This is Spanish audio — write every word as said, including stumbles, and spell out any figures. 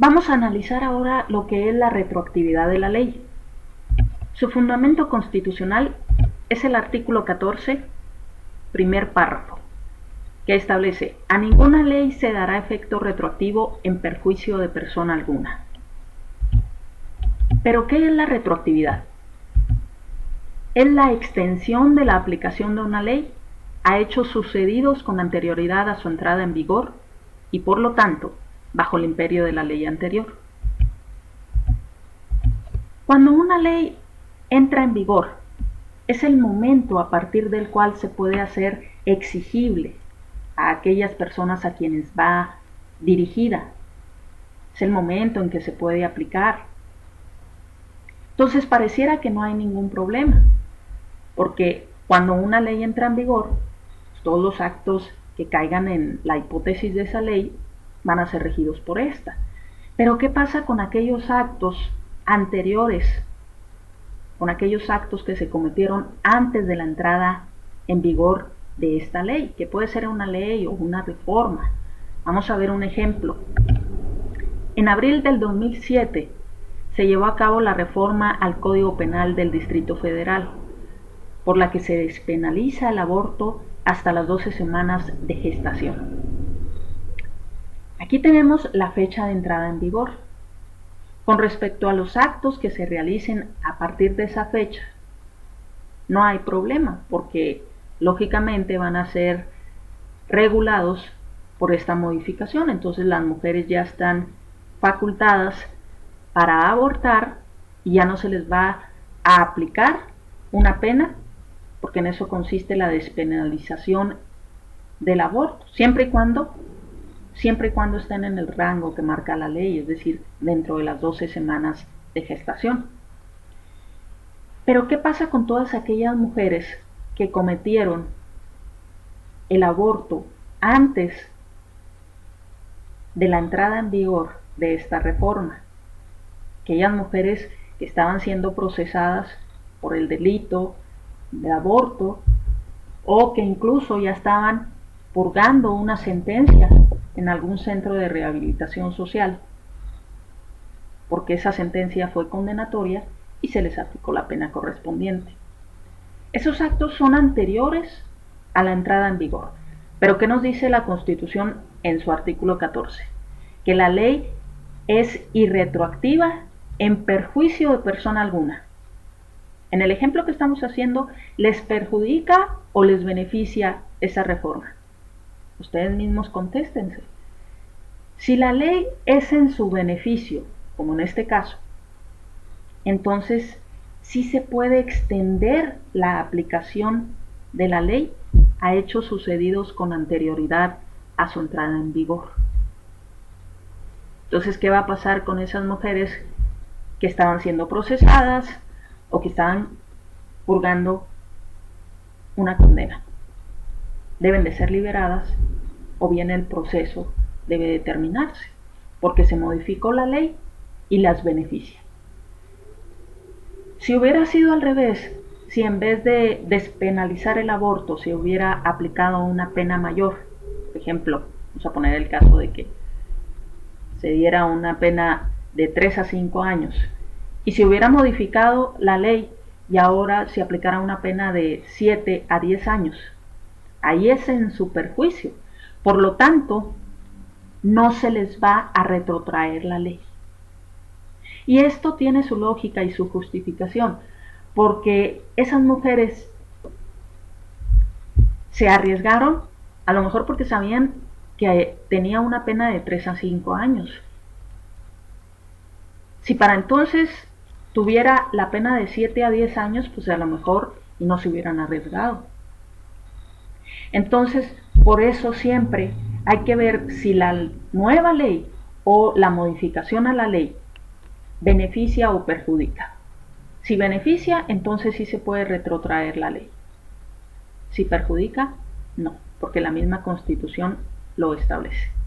Vamos a analizar ahora lo que es la retroactividad de la ley. Su fundamento constitucional es el artículo catorce, primer párrafo, que establece: a ninguna ley se dará efecto retroactivo en perjuicio de persona alguna. ¿Pero qué es la retroactividad? Es la extensión de la aplicación de una ley a hechos sucedidos con anterioridad a su entrada en vigor y, por lo tanto, bajo el imperio de la ley anterior. Cuando una ley entra en vigor, es el momento a partir del cual se puede hacer exigible a aquellas personas a quienes va dirigida. Es el momento en que se puede aplicar. Entonces pareciera que no hay ningún problema, porque cuando una ley entra en vigor, todos los actos que caigan en la hipótesis de esa ley van a ser regidos por esta. Pero ¿qué pasa con aquellos actos anteriores, con aquellos actos que se cometieron antes de la entrada en vigor de esta ley, que puede ser una ley o una reforma? Vamos a ver un ejemplo. En abril del dos mil siete se llevó a cabo la reforma al Código Penal del Distrito Federal, por la que se despenaliza el aborto hasta las doce semanas de gestación. Aquí tenemos la fecha de entrada en vigor. Con respecto a los actos que se realicen a partir de esa fecha, no hay problema, porque lógicamente van a ser regulados por esta modificación. Entonces las mujeres ya están facultadas para abortar y ya no se les va a aplicar una pena, porque en eso consiste la despenalización del aborto, siempre y cuando siempre y cuando estén en el rango que marca la ley, es decir, dentro de las doce semanas de gestación. Pero ¿qué pasa con todas aquellas mujeres que cometieron el aborto antes de la entrada en vigor de esta reforma? Aquellas mujeres que estaban siendo procesadas por el delito de aborto, o que incluso ya estaban purgando una sentencia en algún centro de rehabilitación social, porque esa sentencia fue condenatoria y se les aplicó la pena correspondiente. Esos actos son anteriores a la entrada en vigor. Pero ¿qué nos dice la Constitución en su artículo catorce? Que la ley es irretroactiva en perjuicio de persona alguna. En el ejemplo que estamos haciendo, ¿les perjudica o les beneficia esa reforma? Ustedes mismos contéstense. Si la ley es en su beneficio, como en este caso, entonces sí se puede extender la aplicación de la ley a hechos sucedidos con anterioridad a su entrada en vigor. Entonces, ¿qué va a pasar con esas mujeres que estaban siendo procesadas o que estaban purgando una condena? Deben de ser liberadas, o bien el proceso debe determinarse, porque se modificó la ley y las beneficia. Si hubiera sido al revés, si en vez de despenalizar el aborto se hubiera aplicado una pena mayor, por ejemplo, vamos a poner el caso de que se diera una pena de tres a cinco años, y se hubiera modificado la ley y ahora se aplicara una pena de siete a diez años, ahí es en su perjuicio. Por lo tanto, no se les va a retrotraer la ley. Y esto tiene su lógica y su justificación, porque esas mujeres se arriesgaron, a lo mejor porque sabían que tenía una pena de tres a cinco años. Si para entonces tuviera la pena de siete a diez años, pues a lo mejor no se hubieran arriesgado. Entonces, por eso siempre hay que ver si la nueva ley o la modificación a la ley beneficia o perjudica. Si beneficia, entonces sí se puede retrotraer la ley. Si perjudica, no, porque la misma Constitución lo establece.